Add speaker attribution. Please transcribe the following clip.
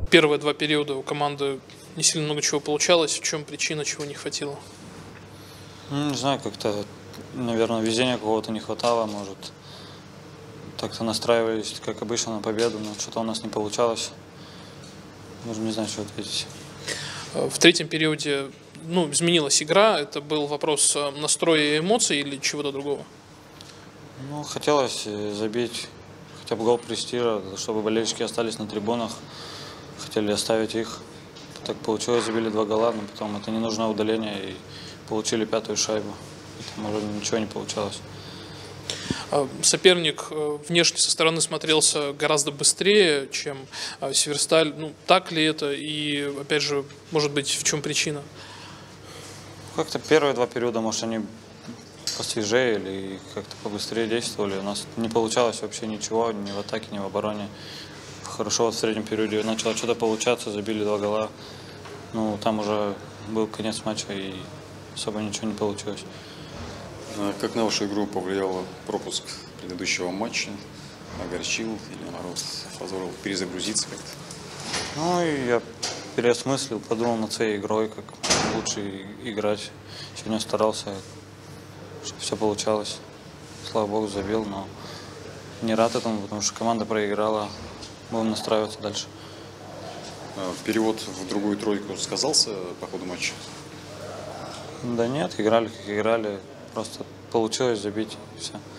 Speaker 1: Первые два периода у команды не сильно много чего получалось. В чем причина, чего не хватило?
Speaker 2: Ну, не знаю, как-то, наверное, везения какого-то не хватало, может. Так-то настраивались, как обычно, на победу, но что-то у нас не получалось. Даже не знаю, что ответить.
Speaker 1: В третьем периоде изменилась игра. Это был вопрос настроя и эмоций или чего-то другого?
Speaker 2: Ну, хотелось забить хотя бы гол престижа, чтобы болельщики остались на трибунах. Хотели оставить их. Так получилось, забили 2 гола, но потом это ненужное удаление и получили 5-ю шайбу. И там уже ничего не получалось.
Speaker 1: Соперник внешне со стороны смотрелся гораздо быстрее, чем Северсталь. Так ли это? И, опять же, может быть, в чем причина?
Speaker 2: Как-то первые 2 периода, может, они посвежее или как-то побыстрее действовали. У нас не получалось вообще ничего, ни в атаке, ни в обороне. Хорошо, вот в среднем периоде начало что-то получаться, забили 2 гола. Ну, там уже был конец матча и особо ничего не получилось.
Speaker 3: Как на вашу игру повлиял пропуск предыдущего матча? Огорчил или, наоборот, позволил перезагрузиться как-то?
Speaker 2: Ну, и я переосмыслил, подумал над своей игрой, как лучше играть. Сегодня старался, чтобы все получалось. Слава богу, забил, но не рад этому, потому что команда проиграла. Будем настраиваться дальше.
Speaker 3: Перевод в другую тройку сказался по ходу матча?
Speaker 2: Да нет, играли как играли. Просто получилось забить и все.